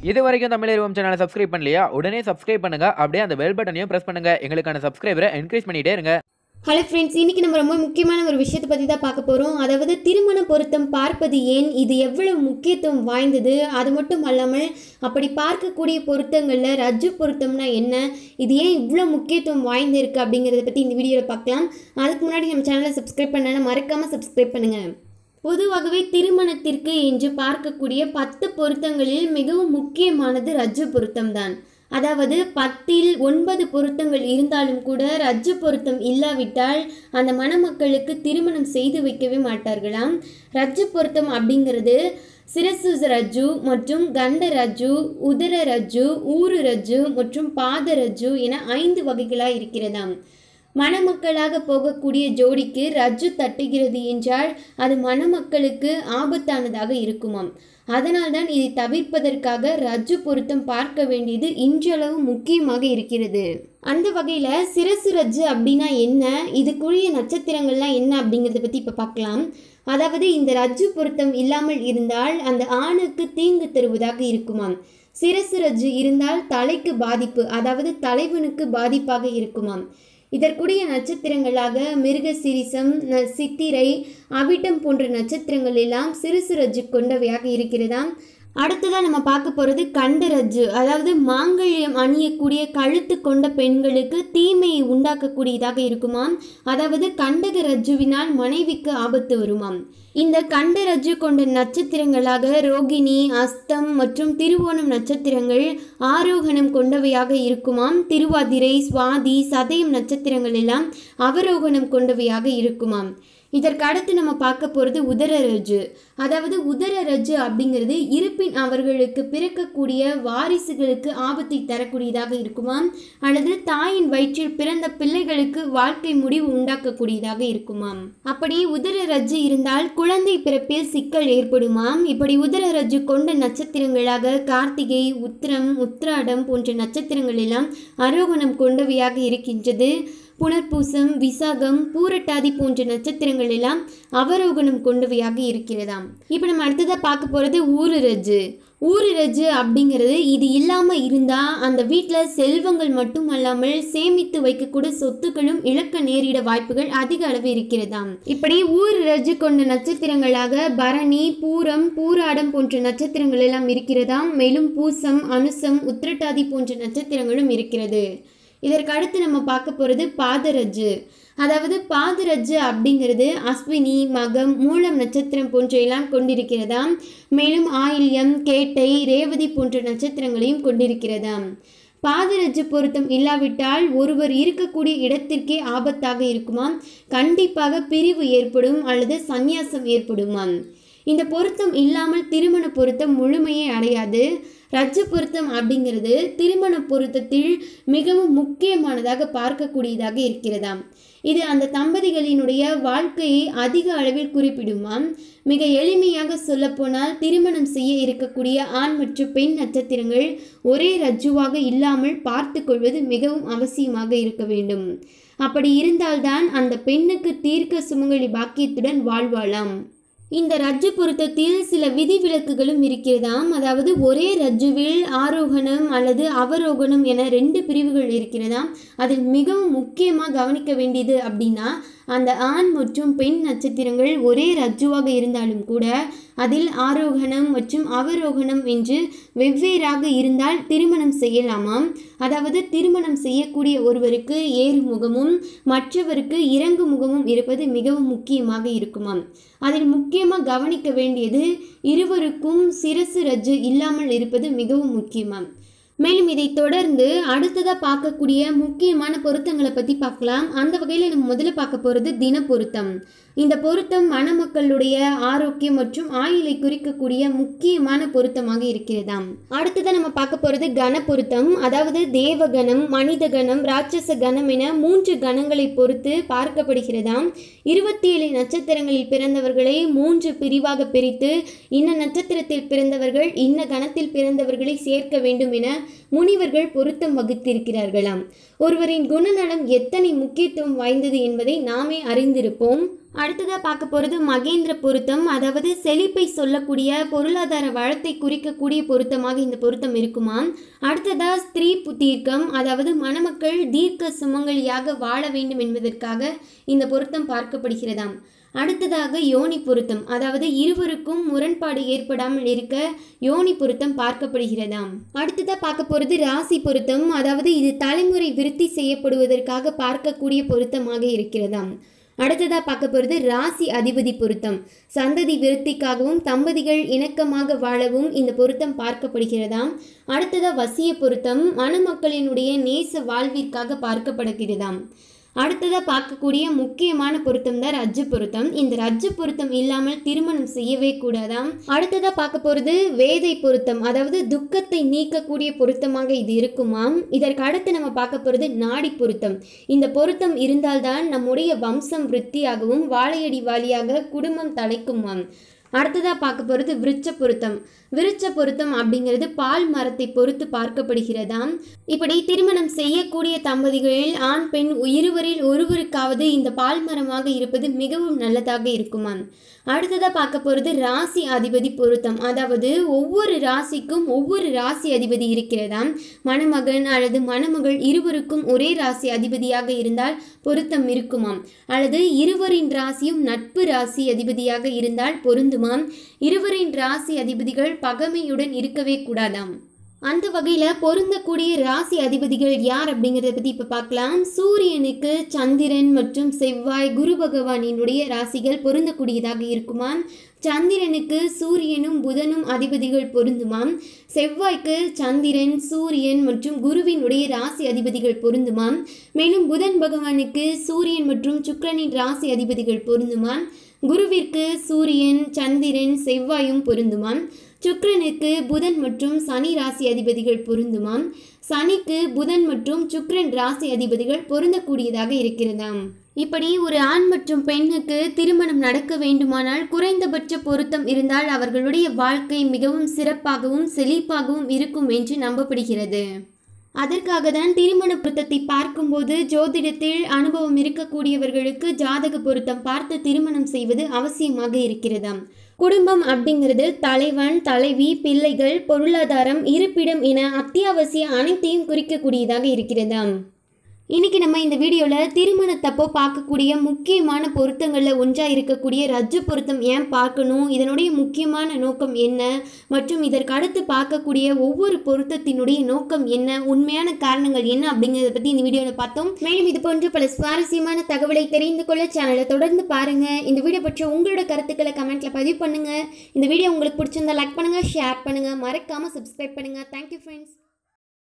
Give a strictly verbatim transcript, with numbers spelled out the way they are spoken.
இது வரைக்கும் தமிழ் அறிவோம் சேனலை சப்ஸ்கிரைப் பண்ணலையா? உடனே சப்ஸ்கிரைப் பண்ணுங்க. அப்படியே அந்த பெல் பட்டனையும் பிரஸ் பண்ணுங்க. எங்களுக்கான சப்ஸ்கிரைபரை என்கரேஜ் பண்ணிட்டே இருங்க. ஹலோ ஃப்ரெண்ட்ஸ், இன்றைக்கி நம்ம ரொம்ப முக்கியமான ஒரு விஷயத்தை பற்றி தான் பார்க்க போகிறோம். அதாவது திருமண பொருத்தம் பார்ப்பது ஏன், இது எவ்வளவு முக்கியத்துவம் வாய்ந்தது, அது மட்டும் அல்லாமல் அப்படி பார்க்கக்கூடிய பொருத்தங்களில் ரஜ்ஜு பொருத்தம்னா என்ன, இது ஏன் இவ்வளோ முக்கியத்துவம் வாய்ந்திருக்கு அப்படிங்கிறத பற்றி இந்த வீடியோவில் பார்க்கலாம். அதுக்கு முன்னாடி நம்ம சேனலை சப்ஸ்கிரைப் பண்ணாலும் மறக்காமல் சப்ஸ்கிரைப் பண்ணுங்கள். பொதுவாகவே திருமணத்திற்கு என்று பார்க்கக்கூடிய பத்து பொருத்தங்களில் மிகவும் முக்கியமானது ரஜ்ஜு பொருத்தம்தான். அதாவது பத்தில் ஒன்பது பொருத்தங்கள் இருந்தாலும் கூட ரஜ்ஜு பொருத்தம் இல்லாவிட்டால் அந்த மணமக்களுக்கு திருமணம் செய்து வைக்கவே மாட்டார்களாம். ரஜ்ஜு பொருத்தம் அப்படிங்கிறது சிரசு ரஜ்ஜு மற்றும் கண்ட ரஜ்ஜு, உதர ரஜ்ஜு, ஊரு ரஜ்ஜு மற்றும் பாத ரஜ்ஜு என ஐந்து வகைகளாக இருக்கிறதாம். மணமக்களாக போகக்கூடிய ஜோடிக்கு ரஜ்ஜு தட்டுகிறது என்றால் அது மணமக்களுக்கு ஆபத்தானதாக இருக்குமாம். அதனால்தான் இதை தவிர்ப்பதற்காக ரஜ்ஜு பொருத்தம் பார்க்க வேண்டியது இன்றளவு முக்கியமாக இருக்கிறது. அந்த வகையில் சிரசு ரஜ்ஜு அப்படின்னா என்ன, இதுக்குரிய நட்சத்திரங்கள்லாம் என்ன அப்படிங்கிறத பற்றி இப்போ பார்க்கலாம். அதாவது இந்த ரஜ்ஜு பொருத்தம் இல்லாமல் இருந்தால் அந்த ஆணுக்கு தீங்கு தருவதாக இருக்குமாம். சிரசு ரஜ்ஜு இருந்தால் தலைக்கு பாதிப்பு, அதாவது தலைவனுக்கு பாதிப்பாக இருக்குமாம். இதற்குரிய நட்சத்திரங்களாக மிருகசிரிசம், சித்திரை, அவிட்டம் போன்ற நட்சத்திரங்கள் எல்லாம் சிறுசு ரஜ்ஜு கொண்டவையாக இருக்கிறதாம். அடுத்ததாக நம்ம பார்க்க போகிறது கண்ட ரஜ்ஜு. அதாவது மாங்கல்யம் அணியக்கூடிய கழுத்து கொண்ட பெண்களுக்கு தீமையை உண்டாக்கக்கூடியதாக இருக்குமாம். அதாவது கண்டக ரஜ்ஜுவினால் மனைவிக்கு ஆபத்து வருமாம். இந்த கண்ட ரஜ்ஜு கொண்ட நட்சத்திரங்களாக ரோகிணி, அஸ்தம் மற்றும் திருவோணம் நட்சத்திரங்கள் ஆரோகணம் கொண்டவையாக இருக்குமாம். திருவாதிரை, சுவாதி, சதயம் நட்சத்திரங்கள் எல்லாம் அவரோகணம் கொண்டவையாக இருக்குமாம். இதற்கு அடுத்து நம்ம பார்க்க போகிறது உதர ரஜ்ஜு. அதாவது உதர ரஜ்ஜு அப்படிங்கிறது இருப்பின் அவர்களுக்கு பிறக்கக்கூடிய வாரிசுகளுக்கு ஆபத்தை தரக்கூடியதாக இருக்குமாம். அல்லது தாயின் வயிற்றில் பிறந்த பிள்ளைகளுக்கு வாழ்க்கை முடிவு உண்டாக்கக்கூடியதாக இருக்குமாம். அப்படி உதர ரஜ்ஜு இருந்தால் குழந்தை பிறப்பில் சிக்கல் ஏற்படுமாம். இப்படி உதர ரஜ்ஜு கொண்ட நட்சத்திரங்களாக கார்த்திகை, உத்திரம், உத்திராடம் போன்ற நட்சத்திரங்கள் எல்லாம் ஆரோகணம் கொண்டவையாக இருக்கின்றது. புனர்பூசம், விசாகம், பூரட்டாதி போன்ற நட்சத்திரங்கள் எல்லாம் அவரோகணம் கொண்டவையாக இருக்கிறதாம். இப்போ நம்ம அடுத்ததாக பார்க்க போகிறது ஊரு ரஜ்ஜு. ஊரு ரஜ்ஜு அப்படிங்கிறது இது இல்லாமல் இருந்தால் அந்த வீட்டில் செல்வங்கள் மட்டும் அல்லாமல் சேமித்து வைக்கக்கூடிய சொத்துக்களும் இழக்க நேரிட வாய்ப்புகள் அதிக அளவு இருக்கிறதாம். இப்படி ஊரு ரஜ்ஜு கொண்ட நட்சத்திரங்களாக பரணி, பூரம், பூராடம் போன்ற நட்சத்திரங்கள் எல்லாம் இருக்கிறதாம். மேலும் பூசம், அனுசம், உத்திரட்டாதி போன்ற நட்சத்திரங்களும் இருக்கிறது. இதற்கு அடுத்து நம்ம பார்க்க போகிறது பாதரஜ்ஜு. அதாவது பாதரஜ்ஜு அப்படிங்கிறது அஸ்வினி, மகம், மூலம் நட்சத்திரம் போன்ற எல்லாம் கொண்டிருக்கிறதாம். மேலும் ஆயில்யம், கேட்டை, ரேவதி போன்ற நட்சத்திரங்களையும் கொண்டிருக்கிறதாம். பாதரஜ்ஜு பொருத்தம் இல்லாவிட்டால் ஒருவர் இருக்கக்கூடிய இடத்திற்கே ஆபத்தாக இருக்குமாம். கண்டிப்பாக பிரிவு ஏற்படும் அல்லது சந்நியாசம் ஏற்படுமாம். இந்த பொருத்தம் இல்லாமல் திருமண பொருத்தம் முழுமையை அடையாது. ரஜ்ஜு பொருத்தம் அப்படிங்கிறது திருமண பொருத்தத்தில் மிகவும் முக்கியமானதாக பார்க்கக்கூடியதாக இருக்கிறதாம். இது அந்த தம்பதிகளினுடைய வாழ்க்கையை அதிக அளவில் குறிப்பிடுமாம். மிக எளிமையாக சொல்லப்போனால் திருமணம் செய்ய இருக்கக்கூடிய ஆண் மற்றும் பெண் நட்சத்திரங்கள் ஒரே ரஜ்ஜுவாக இல்லாமல் பார்த்து கொள்வது மிகவும் அவசியமாக இருக்க வேண்டும். அப்படி இருந்தால்தான் அந்த பெண்ணுக்கு தீர்க்க சுமங்கலி பாக்கியத்துடன் வாழ்வாளாம். இந்த ரஜ்ஜு பொருத்தத்தில் சில விதிவிலக்குகளும் இருக்கிறதாம். அதாவது ஒரே ரஜ்ஜுவில் ஆரோகணம் அல்லது அவரோகணம் என ரெண்டு பிரிவுகள் இருக்கிறதாம். அதில் மிகவும் முக்கியமாக கவனிக்க வேண்டியது அப்படின்னா அந்த ஆண் மற்றும் பெண் நட்சத்திரங்கள் ஒரே ரஜ்ஜுவாக இருந்தாலும் கூட அதில் ஆரோகணம் மற்றும் அவரோகணம் என்று வெவ்வேறாக இருந்தால் திருமணம் செய்யலாமாம். அதாவது திருமணம் செய்யக்கூடிய ஒருவருக்கு ஏறு முகமும் மற்றவருக்கு இறங்கு முகமும் இருப்பது மிகவும் முக்கியமாக இருக்குமாம். அதில் முக்கியமாக கவனிக்க வேண்டியது இருவருக்கும் சிரசு ரஜ்ஜு இல்லாமல் இருப்பது மிகவும் முக்கியமாம். மேலும் இதை தொடர்ந்து அடுத்ததாக பார்க்கக்கூடிய முக்கியமான பொருத்தங்களை பற்றி பார்க்கலாம். அந்த வகையில் நம்ம முதல்ல பார்க்க போகிறது தின பொருத்தம். இந்த பொருத்தம் மணமக்களுடைய ஆரோக்கியம் மற்றும் ஆயுளை குறிக்கக்கூடிய முக்கியமான பொருத்தமாக இருக்கிறதாம். அடுத்ததான் நம்ம பார்க்க போகிறது கண பொருத்தம். அதாவது தேவகணம், மனித கணம், ராட்சச கணம் என மூன்று கணங்களை பொறுத்து பார்க்கப்படுகிறதாம். இருபத்தி ஏழு நட்சத்திரங்களில் பிறந்தவர்களை மூன்று பிரிவாக பிரித்து இன்ன நட்சத்திரத்தில் பிறந்தவர்கள் இன்ன கணத்தில் பிறந்தவர்களை சேர்க்க வேண்டும் என முனிவர்கள் பொருத்தம் வகுத்திருக்கிறார்களாம். ஒருவரின் குணநலம் எத்தனை முக்கியத்துவம் வாய்ந்தது என்பதை நாமே அறிந்திருப்போம். அடுத்ததாக பார்க்க போகிறது மகேந்திர பொருத்தம். அதாவது செழிப்பை சொல்லக்கூடிய பொருளாதார வளத்தை குறிக்கக்கூடிய பொருத்தமாக இந்த பொருத்தம் இருக்குமாம். அடுத்ததாக ஸ்திரீ புத்தீர்க்கம், அதாவது மணமக்கள் தீர்க்க சுமங்கலியாக வாழ வேண்டும் என்பதற்காக இந்த பொருத்தம் பார்க்கப்படுகிறதாம். அடுத்ததாக யோனி பொருத்தம், அதாவது இருவருக்கும் முரண்பாடு ஏற்படாமல் இருக்க யோனி பொருத்தம் பார்க்கப்படுகிறதாம். அடுத்ததாக பார்க்க போகிறது ராசி பொருத்தம், அதாவது இது தலைமுறை விருத்தி செய்யப்படுவதற்காக பார்க்கக்கூடிய பொருத்தமாக இருக்கிறதாம். அடுத்ததாக பார்க்க போகிறது ராசி அதிபதி பொருத்தம். சந்ததி விருத்திக்காகவும் தம்பதிகள் இணக்கமாக வாழவும் இந்த பொருத்தம் பார்க்கப்படுகிறதாம். அடுத்ததாக வசிய பொருத்தம், மணமக்களினுடைய நேச வாழ்விற்காக பார்க்கப்படுகிறதாம். அடுத்ததாக பார்க்கக்கூடிய முக்கியமான பொருத்தம் தான் ரஜ்ஜு பொருத்தம். இந்த ரஜ்ஜு பொருத்தம் இல்லாமல் திருமணம் செய்யவே கூடாதாம். அடுத்ததாக பார்க்க போகிறது வேதை பொருத்தம், அதாவது துக்கத்தை நீக்கக்கூடிய பொருத்தமாக இது இருக்குமாம். இதற்கு அடுத்து நம்ம பார்க்க போகிறது நாடி பொருத்தம். இந்த பொருத்தம் இருந்தால்தான் நம்முடைய வம்சம் விருத்தியாகவும் வாழையடி வாலியாக குடும்பம் தலைக்குமாம். அடுத்ததாக பார்க்க போகிறது விருட்ச பொருத்தம். விருட்ச பொருத்தம் அப்படிங்கிறது பால் மரத்தை பொறுத்து பார்க்கப்படுகிறதாம். இப்படி திருமணம் செய்யக்கூடிய தம்பதிகளில் ஆண் பெண் இருவரில் ஒருவருக்காவது இந்த பால் மரமாக இருப்பது மிகவும் நல்லதாக இருக்குமாம். அடுத்ததாக பார்க்க போகிறது ராசி அதிபதி பொருத்தம், அதாவது ஒவ்வொரு ராசிக்கும் ஒவ்வொரு ராசி அதிபதி இருக்கிறதாம். மணமகன் அல்லது மணமகள் இருவருக்கும் ஒரே ராசி அதிபதியாக இருந்தால் பொருத்தம் இருக்குமாம். அல்லது இருவரின் ராசியும் நட்பு ராசி அதிபதியாக இருந்தால் பொருந்துமாம். இருவரின் ராசி அதிபதிகள் பகைமையுடன் இருக்கவே கூடாதாம். அந்த வகையில் பொருந்தக்கூடிய ராசி அதிபதிகள் யார் அப்படிங்கிறத பற்றி இப்போ பார்க்கலாம். சூரியனுக்கு சந்திரன் மற்றும் செவ்வாய் குரு பகவானினுடைய ராசிகள் பொருந்தக்கூடியதாக இருக்குமாம். சந்திரனுக்கு சூரியனும் புதனும் அதிபதிகள் பொருந்துமாம். செவ்வாய்க்கு சந்திரன் சூரியன் மற்றும் குருவினுடைய ராசி அதிபதிகள் பொருந்துமாம். மேலும் புதன் பகவானுக்கு சூரியன் மற்றும் சுக்கிரனின் ராசி அதிபதிகள் பொருந்துமாம். குருவிற்கு சூரியன் சந்திரன் செவ்வாயும் பொருந்துமாம். சுக்கிரனுக்கு புதன் மற்றும் சனி ராசி அதிபதிகள் பொருந்துமாம். சனிக்கு புதன் மற்றும் சுக்கிரன் ராசி அதிபதிகள் பொருந்தக்கூடியதாக இருக்கிறதாம். இப்படி ஒரு ஆண் மற்றும் பெண்ணுக்கு திருமணம் நடக்க வேண்டுமானால் குறைந்தபட்ச பொருத்தம் இருந்தால் அவர்களுடைய வாழ்க்கை மிகவும் சிறப்பாகவும் செழிப்பாகவும் இருக்கும் என்று நம்பப்படுகிறது. அதற்காக தான் திருமண பொருத்தத்தை பார்க்கும்போது ஜோதிடத்தில் அனுபவம் இருக்கக்கூடியவர்களுக்கு ஜாதக பொருத்தம் பார்த்து திருமணம் செய்வது அவசியமாக இருக்கிறதாம். குடும்பம் அப்படிங்கிறது தலைவன் தலைவி பிள்ளைகள் பொருளாதாரம் இருப்பிடம் என அத்தியாவசிய அனைத்தையும் குறிக்கக்கூடியதாக இருக்கிறதாம். இன்னைக்கு நம்ம இந்த வீடியோவில் திருமணத்தப்போ பார்க்கக்கூடிய முக்கியமான பொருத்தங்களில் ஒன்றாக இருக்கக்கூடிய ரஜ்ஜு பொருத்தம் ஏன் பார்க்கணும், இதனுடைய முக்கியமான நோக்கம் என்ன மற்றும் இதற்கு அடுத்து பார்க்கக்கூடிய ஒவ்வொரு பொருத்தத்தினுடைய நோக்கம் என்ன, உண்மையான காரணங்கள் என்ன அப்படிங்கிறத பற்றி இந்த வீடியோவில் பார்த்தோம். மேலும் இது போன்ற பல சுவாரஸ்யமான தகவலை தெரிந்து கொள்ள சேனலை தொடர்ந்து பாருங்கள். இந்த வீடியோ பற்றி உங்களோட கருத்துக்களை கமெண்ட்டில் பதிவு பண்ணுங்கள். இந்த வீடியோ உங்களுக்கு பிடிச்சிருந்தா லைக் பண்ணுங்கள், ஷேர் பண்ணுங்கள், மறக்காமல் சப்ஸ்கிரைப் பண்ணுங்கள். Thank you friends.